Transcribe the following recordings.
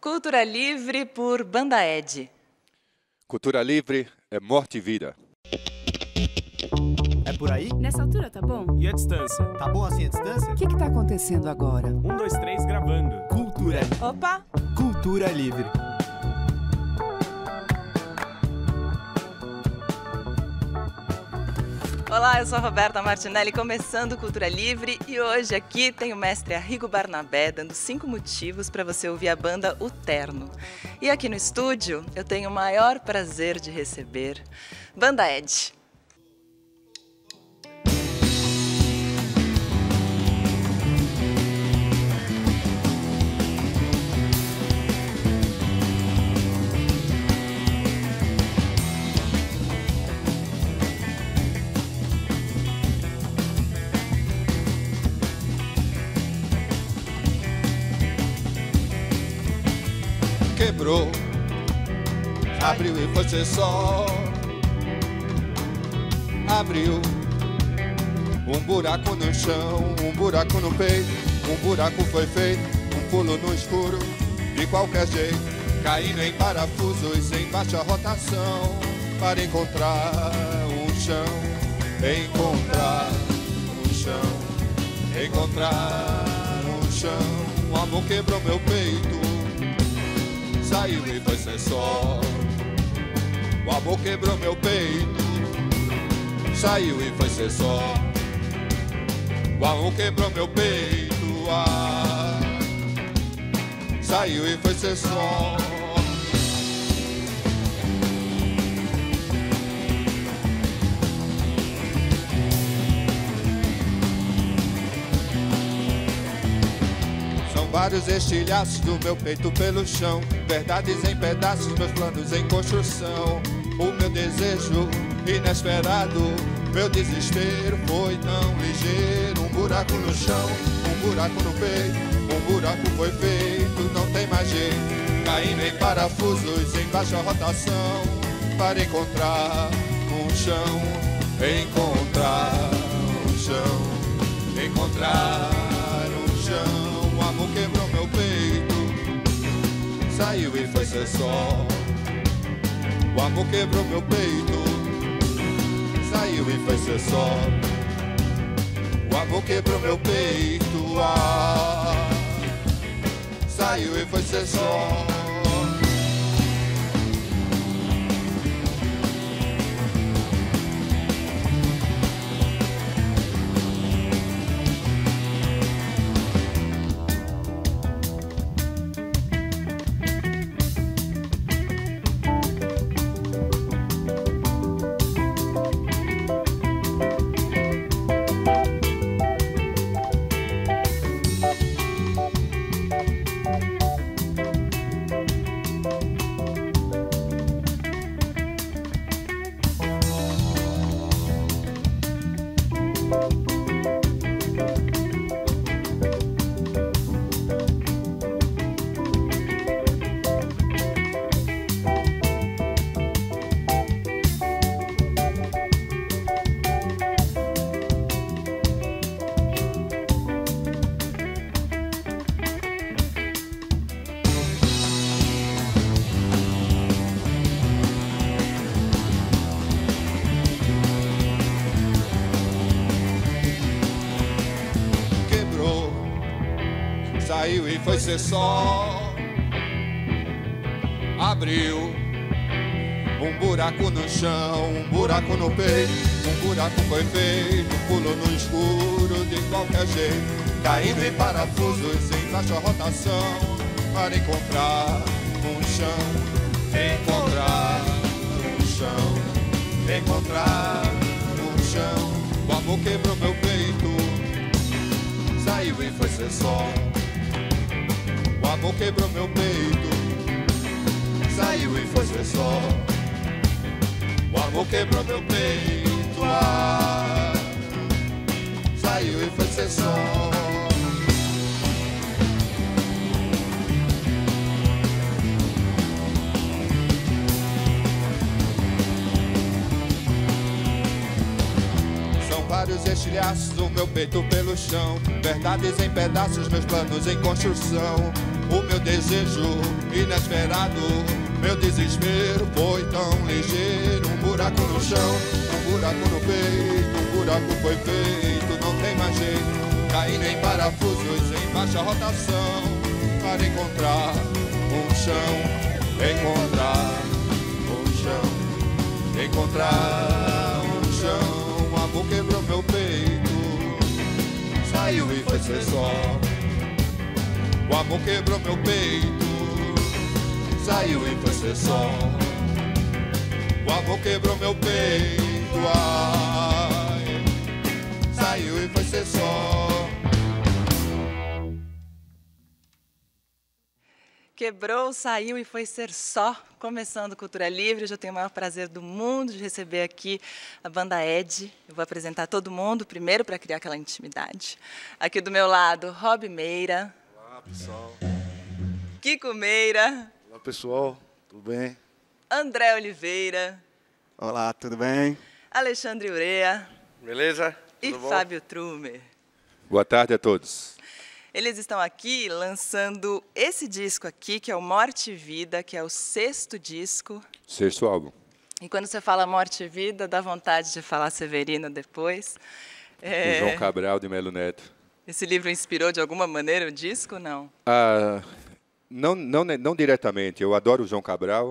Cultura Livre por Banda Ed. Cultura Livre é morte e vida. É por aí? Nessa altura tá bom? E a distância? Tá bom assim a distância? O que tá acontecendo agora? 1, 2, 3, gravando. Cultura. Opa! Cultura Livre. Olá, eu sou a Roberta Martinelli, começando Cultura Livre, e hoje aqui tem o mestre Arrigo Barnabé dando 5 motivos para você ouvir a banda O Terno. E aqui no estúdio eu tenho o maior prazer de receber Banda Ed. Quebrou, abriu e você só abriu um buraco no chão, um buraco no peito, um buraco foi feito, um pulo no escuro, de qualquer jeito, caindo em parafusos em baixa rotação, para encontrar um chão, encontrar um chão, encontrar um chão. O amor quebrou meu peito, saiu e foi ser só. O amor quebrou meu peito, saiu e foi ser só. O amor quebrou meu peito, saiu e foi ser só. Vários estilhaços do meu peito pelo chão, verdades em pedaços, meus planos em construção. O meu desejo inesperado, meu desespero foi tão ligeiro. Um buraco no chão, um buraco no peito, um buraco foi feito, não tem mais jeito. Caindo em parafusos em baixa rotação, para encontrar um chão, encontrar um chão, encontrar um chão. O amor quebrou meu peito, saiu e foi ser só. O amor quebrou meu peito, saiu e foi ser só. O amor quebrou meu peito, saiu e foi ser só. Saiu e foi ser só. Abriu um buraco no chão, um buraco no peito, um buraco foi feito, um pulo no escuro de qualquer jeito, caindo em parafusos em baixa rotação, para encontrar um chão, encontrar um chão, encontrar um chão. O amor quebrou meu peito, saiu e foi ser só. O amor quebrou meu peito, saiu e foi ser só. O amor quebrou meu peito, saiu e foi ser só. Vários estilhaços do meu peito pelo chão, verdades em pedaços, meus planos em construção. o meu desejo inesperado, meu desespero foi tão ligeiro. Um buraco no chão, um buraco no peito, um buraco foi feito, não tem mais jeito. Caindo em parafusos em baixa rotação, para encontrar um chão, encontrar um chão, encontrar um chão. O amor quebrou meu peito, saiu e foi ser só. O amor quebrou meu peito, saiu e foi ser só. O amor quebrou meu peito, ai, saiu e foi ser só. Quebrou, saiu e foi ser só. Começando Cultura Livre, hoje eu tenho o maior prazer do mundo de receber aqui a banda Ed. Eu vou apresentar todo mundo primeiro para criar aquela intimidade. Aqui do meu lado, Rob Meira. Olá, pessoal. Kiko Meira. Olá, pessoal. Tudo bem? André Oliveira. Olá, tudo bem? Alexandre Urea. Beleza? E Tudo bom? Fábio Trumer. Boa tarde a todos. Eles estão aqui lançando esse disco aqui, que é o Morte e Vida, que é o 6º disco. 6º álbum. E quando você fala Morte e Vida, dá vontade de falar Severino depois. O João Cabral de Melo Neto. Esse livro inspirou de alguma maneira o disco, não? Não diretamente. Eu adoro o João Cabral.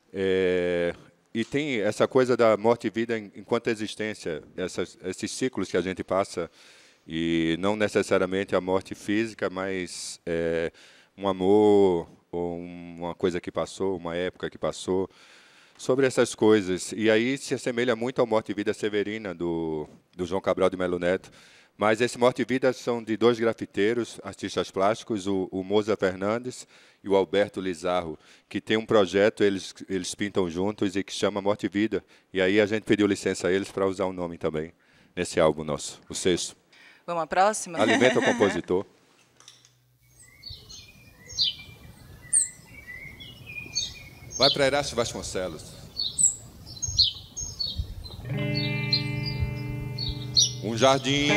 E tem essa coisa da morte e vida enquanto existência, esses ciclos que a gente passa. E não necessariamente a morte física, mas um amor, ou uma coisa que passou, uma época que passou, sobre essas coisas. E aí se assemelha muito ao Morte e Vida Severina, do João Cabral de Melo Neto. Mas esse Morte e Vida são de 2 grafiteiros, artistas plásticos, o Moza Fernandes e o Alberto Lizarro, que tem um projeto, eles pintam juntos e que chama Morte e Vida. E aí a gente pediu licença a eles para usar o nome também, nesse álbum nosso, o 6º. Vamos à próxima? Alimenta o compositor. Vai para Erasto Vasconcelos. Um jardim.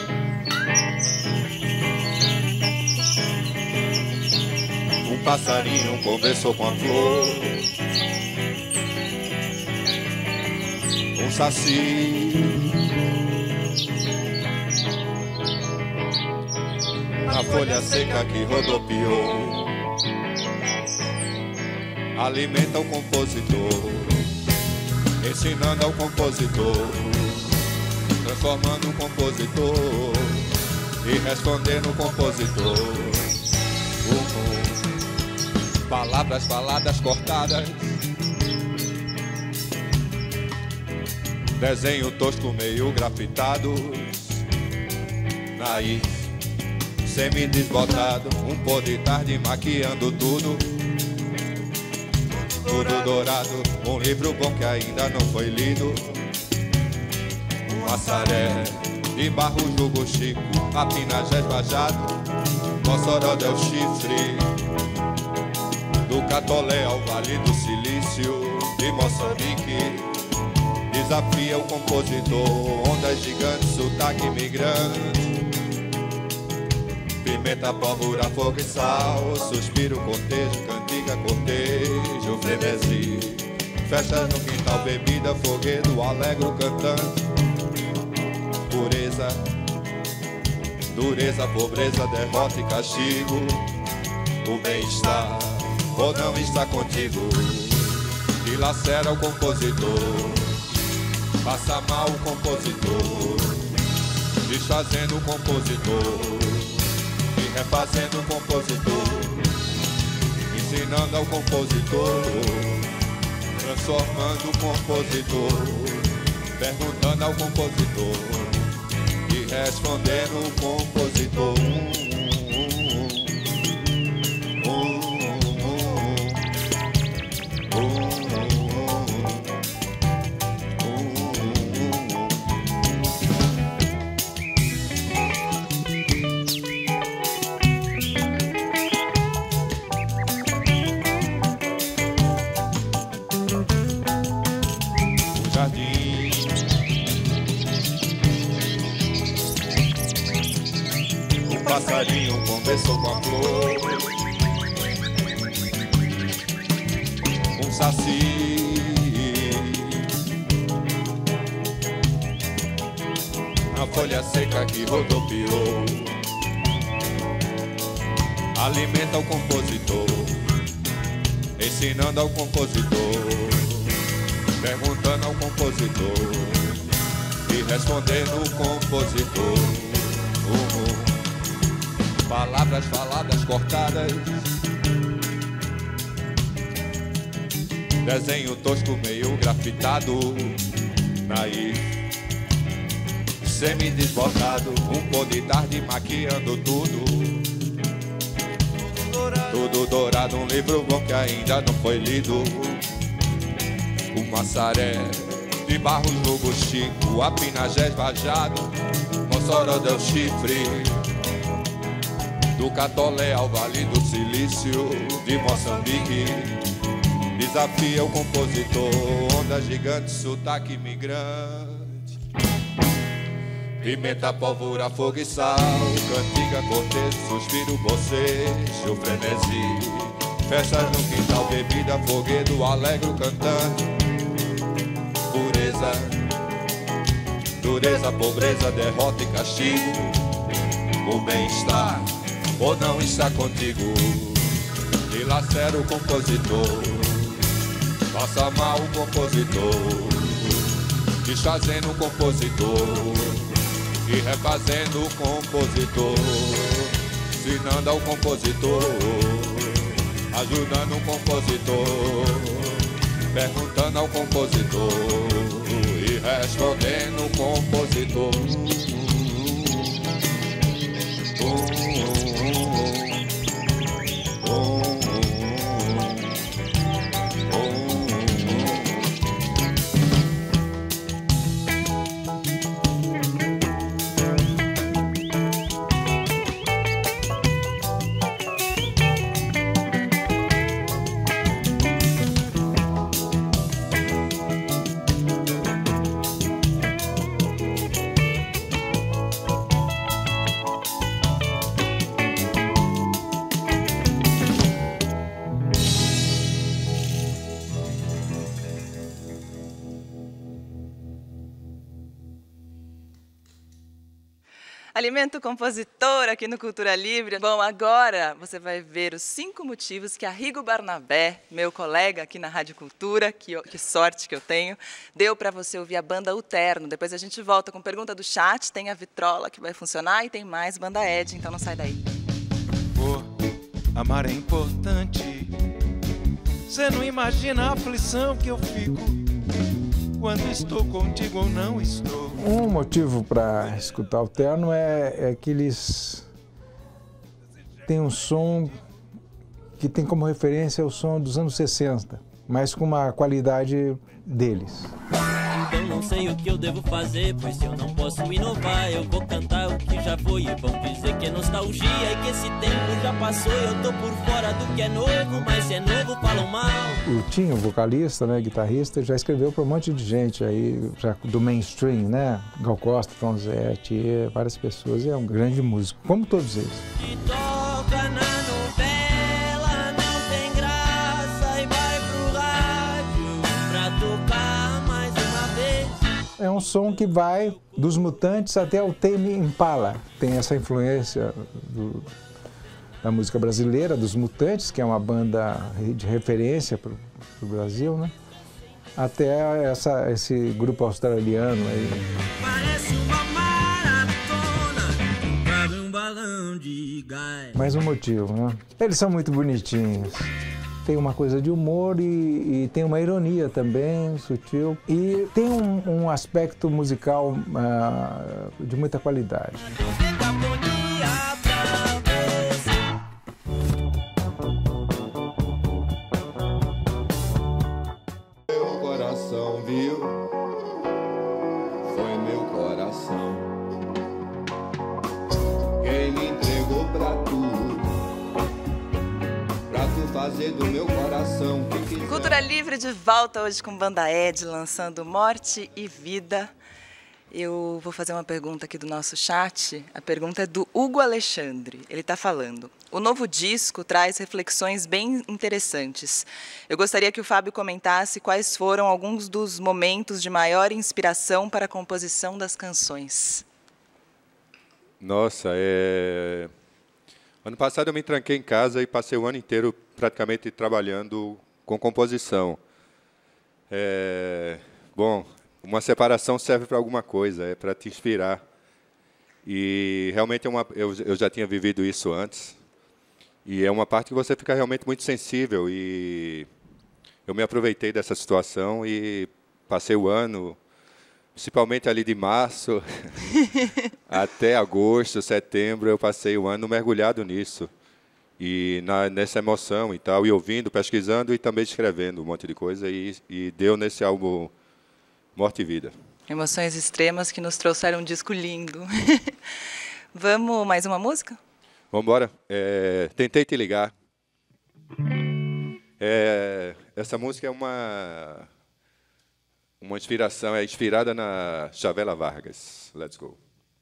Um passarinho conversou com a flor. Um saci. A folha seca que rodopiou alimenta o compositor, ensinando ao compositor, transformando o compositor e respondendo o compositor. Palavras faladas cortadas, desenho tosco meio grafitados, naí semi-desbotado, um pôr de tarde maquiando tudo, tudo dourado, um livro bom que ainda não foi lido, um assaré de barro jugo chico, a Pinagés Bajado, Mossoró del Chifre, do Catolé ao Vale do Silício, de Moçambique, desafia o compositor, ondas gigantes, sotaque imigrante, pimenta, pólvora, fogo e sal, suspiro, cortejo, cantiga, cortejo, frenesi, festas no quintal, bebida, foguedo, alegro cantando, pureza, dureza, pobreza, derrota e castigo, o bem-estar ou não está contigo, dilacera o compositor, passa mal o compositor, desfazendo o compositor, refazendo o compositor, ensinando ao compositor, transformando o compositor, perguntando ao compositor e respondendo o compositor. Passarinho conversou com a flor, saci. A folha seca que rodopiou alimenta o compositor, ensinando ao compositor, perguntando ao compositor e respondendo o compositor. Palavras faladas cortadas, desenho tosco meio grafitado, naif, semi-desbotado, um pôr de tarde maquiando tudo. Tudo dourado, um livro bom que ainda não foi lido. O Massaré de Barros do Buxico, a Pinagés Vajado, Mossoró del Chifre, do Catolé ao Vale do Silício, de Moçambique. Desafia o compositor, onda gigante, sotaque imigrante. Pimenta, pólvora, fogo e sal, cantiga, cortejo, suspiro, bocejo, frenesi. Festas no quintal, bebida, foguedo, alegro cantando. Pureza, dureza, pobreza, derrota e castigo. O bem-estar ou não está contigo. Dilacera o compositor, passa mal o compositor, desfazendo o compositor e refazendo o compositor, ensinando ao compositor, ajudando o compositor, perguntando ao compositor e respondendo o compositor. Alimento compositor aqui no Cultura Livre. Bom, agora você vai ver os 5 motivos que a Rigo Barnabé, meu colega aqui na Rádio Cultura, que sorte que eu tenho, deu para você ouvir a banda O Terno. Depois a gente volta com pergunta do chat, tem a vitrola que vai funcionar e tem mais banda Ed, então não sai daí. Amar é importante. Você não imagina a aflição que eu fico quando estou contigo ou não estou. Um motivo para escutar o Terno é que eles têm um som que tem como referência o som dos anos 60, mas com uma qualidade deles. Então não sei o que eu devo fazer, pois se eu não posso inovar, eu vou cantar o que já foi e vão dizer que é nostalgia e que esse tempo já passou e eu tô por fora do que é novo, mas se é novo falam mal. O Tinho, vocalista, né, guitarrista, já escreveu para um monte de gente aí, já do mainstream, né, Gal Costa, Tom Zé, Thier, várias pessoas, e é um grande músico, como todos eles. E toca na novela, não tem graça e vai pro rádio pra tocar mais uma vez. É um som que vai dos Mutantes até o Tame Impala. Tem essa influência da música brasileira, dos Mutantes, que é uma banda de referência para o Brasil, né? Até esse grupo australiano aí. Parece uma maratona, cabe um balão de gás. Mais um motivo, né? Eles são muito bonitinhos. Tem uma coisa de humor e tem uma ironia também, sutil. E tem um aspecto musical de muita qualidade. Meu coração viu, foi meu coração quem me entregou pra tu fazer do meu coração que quiser. Cultura Livre de volta hoje com Banda Ed, lançando Morte e Vida. Eu vou fazer uma pergunta aqui do nosso chat. A pergunta é do Hugo Alexandre. Ele está falando: O novo disco traz reflexões bem interessantes. Eu gostaria que o Fábio comentasse quais foram alguns dos momentos de maior inspiração para a composição das canções. Nossa, ano passado eu me tranquei em casa e passei o ano inteiro praticamente trabalhando com composição. Bom, uma separação serve para alguma coisa, é para te inspirar. E realmente eu já tinha vivido isso antes. E é uma parte que você fica realmente muito sensível. E eu me aproveitei dessa situação e passei o ano, principalmente ali de março até agosto, setembro, eu passei o ano mergulhado nisso. E nessa emoção e tal, e ouvindo, pesquisando e também escrevendo um monte de coisa. E deu nesse álbum Morte e Vida. Emoções extremas que nos trouxeram um disco lindo. Vamos mais uma música? Vamos embora. Tentei Te Ligar. Essa música é uma inspiração, é inspirada na Chavela Vargas. Let's go.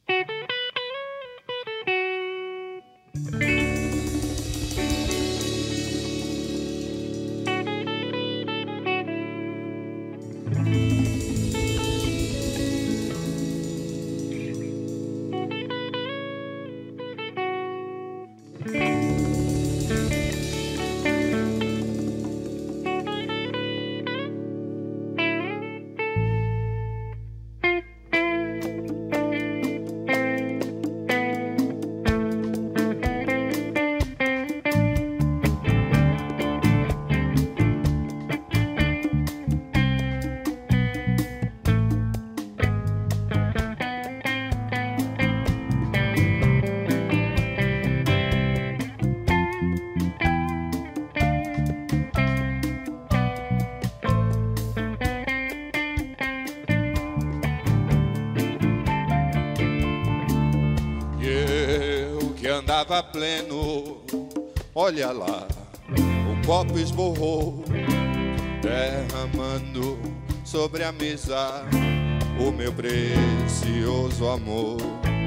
Andava pleno, olha lá, o copo esborrou, derramando sobre a mesa o meu precioso amor.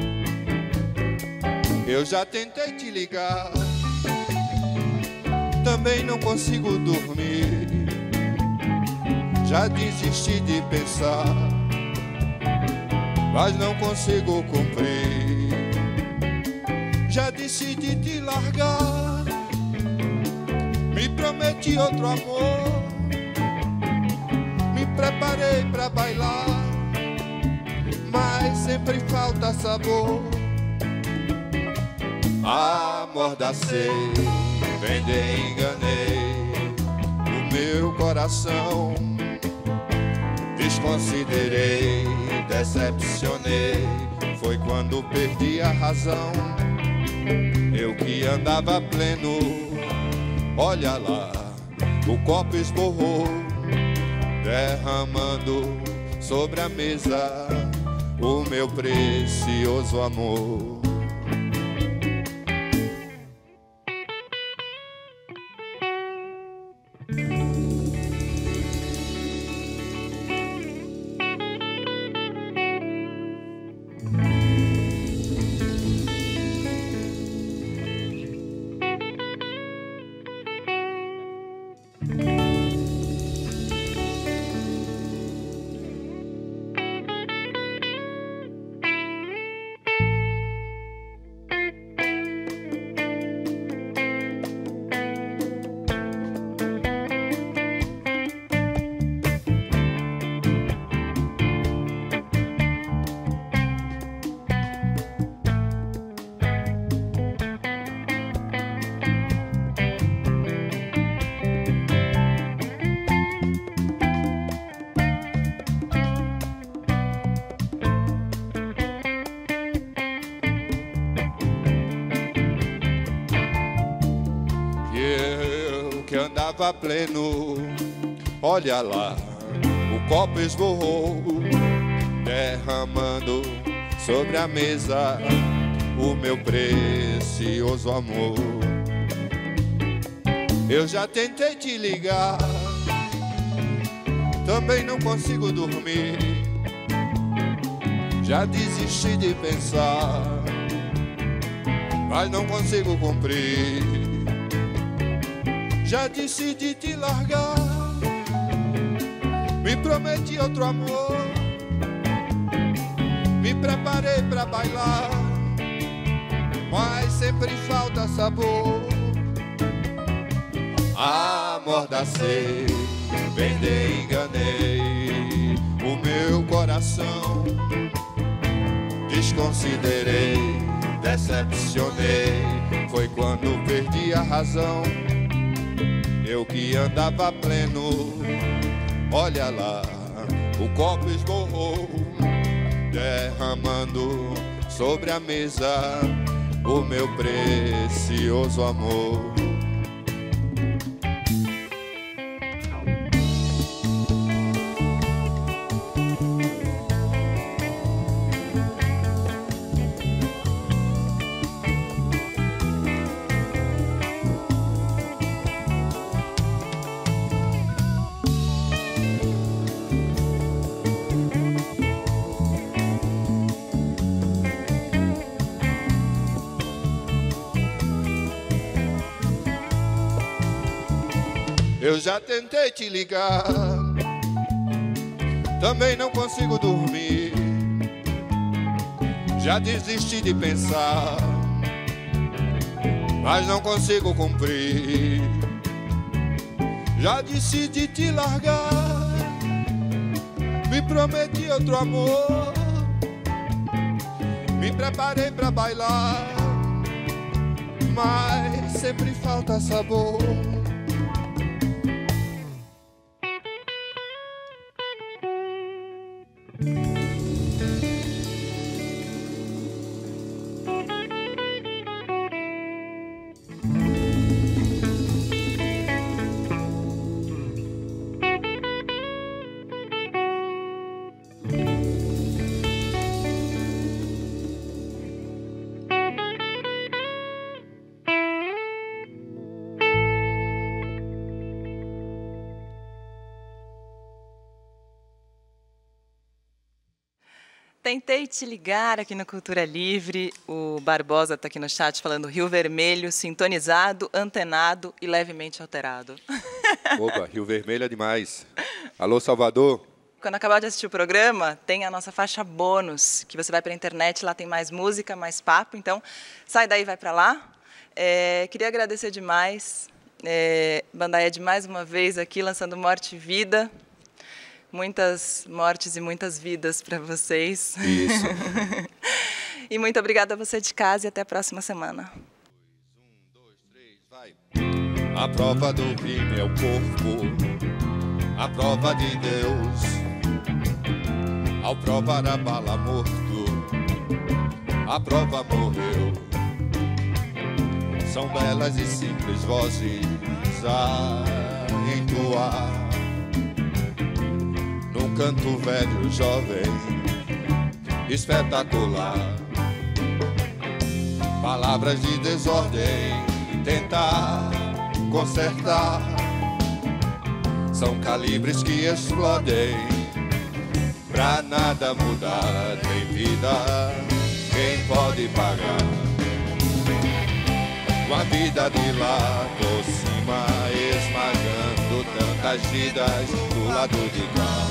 Eu já tentei te ligar, também não consigo dormir, já desisti de pensar, mas não consigo cumprir. Já decidi te largar, me prometi outro amor, me preparei pra bailar, mas sempre falta sabor. Amordacei, vendei, enganei o meu coração, desconsiderei, decepcionei, foi quando perdi a razão. Eu que andava pleno, olha lá, o copo esborrou, derramando sobre a mesa o meu precioso amor. Andava pleno, olha lá, o copo esborrou, derramando sobre a mesa o meu precioso amor. Eu já tentei te ligar, também não consigo dormir, já desisti de pensar, mas não consigo cumprir. Já decidi te largar, me prometi outro amor, me preparei pra bailar, mas sempre falta sabor. Amordacei, vendei, enganei o meu coração, desconsiderei, decepcionei. Foi quando perdi a razão, eu que andava pleno. Olha lá, o copo esborrou, derramando sobre a mesa o meu precioso amor. Eu já tentei te ligar, também não consigo dormir. Já desisti de pensar, mas não consigo cumprir. Já decidi te largar, me prometi outro amor, me preparei pra bailar, mas sempre falta sabor. Tentei te ligar aqui no Cultura Livre. O Barbosa está aqui no chat falando Rio Vermelho, sintonizado, antenado e levemente alterado. Opa, Rio Vermelho é demais. Alô, Salvador. Quando acabar de assistir o programa, tem a nossa faixa bônus, que você vai para a internet, lá tem mais música, mais papo. Então, sai daí e vai para lá. Queria agradecer demais. Banda Ed mais uma vez aqui, lançando Morte e Vida. Muitas mortes e muitas vidas para vocês. Isso. E muito obrigada a você de casa e até a próxima semana. 1, 2, 3, vai. A prova do crime é o corpo, a prova de Deus. Ao provar a bala morto, a prova morreu. São belas e simples vozes a entoar num canto velho, jovem, espetacular. Palavras de desordem, tentar consertar. São calibres que explodem, pra nada mudar. Tem vida, quem pode pagar? Com a vida de lá por cima, esmagando tantas vidas do lado de cá.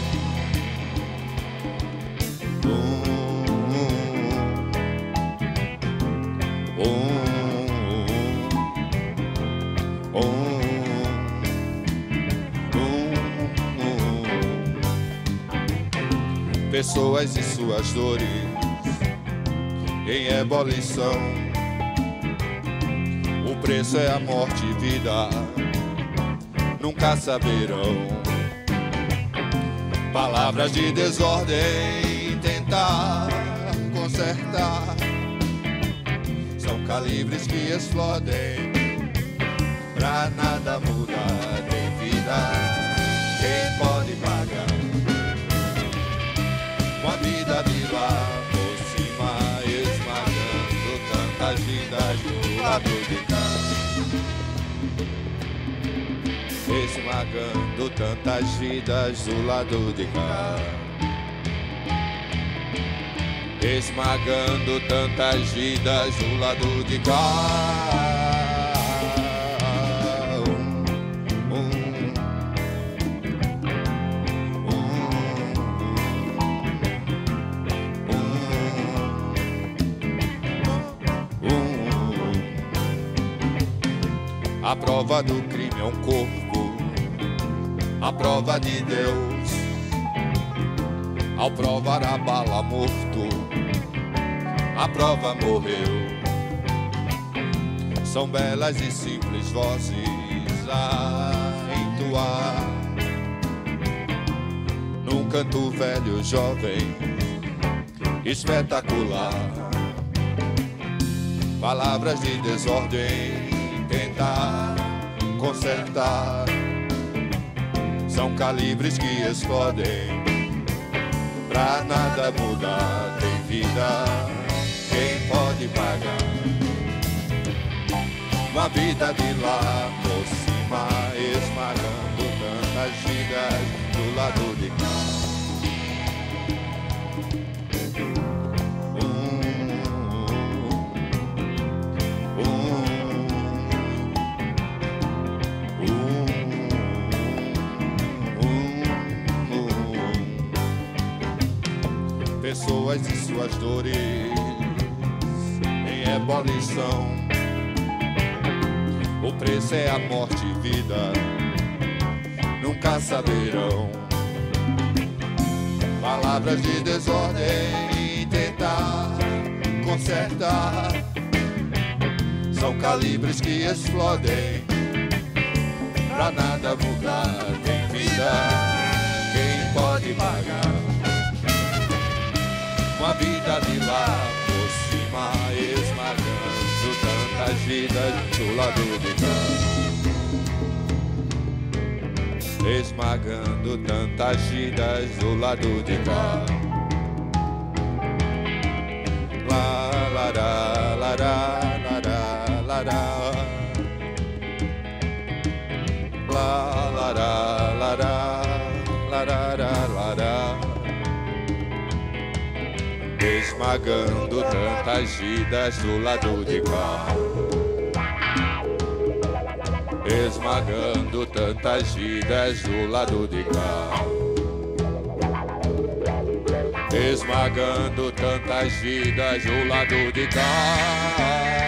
Pessoas e suas dores em ebulição. O preço é a morte e vida, nunca saberão. Palavras de desordem, tentar consertar. São calibres que explodem, pra nada mudar. Tem vida, quem pode pagar? Com a vida de lá por cima, esmagando tantas vidas do lado de cá. Esmagando tantas vidas do lado de cá. esmagando tantas vidas do lado de cá. A prova do crime é um corpo, a prova de Deus. Ao provar a bala morto, a prova morreu. São belas e simples vozes a entoar num canto velho, jovem, espetacular. Palavras de desordem, tentar consertar. São calibres que explodem pra nada mudar. Tem vida, quem pode pagar? Uma vida de lá por cima, esmagando tantas vidas do lado de cá. Pessoas e suas dores em ebulição. O preço é a morte e vida, nunca saberão. Palavras de desordem, tentar consertar. São calibres que explodem pra nada mudar. Tem vida, quem pode pagar? Uma vida de lá por cima, esmagando tantas vidas do lado de cá. Esmagando tantas vidas do lado de cá. Lá, lará, lará, lará, lará. Lá, lará, lará, lará, lará. Esmagando tantas vidas do lado de cá. Esmagando tantas vidas do lado de cá. Esmagando tantas vidas do lado de cá.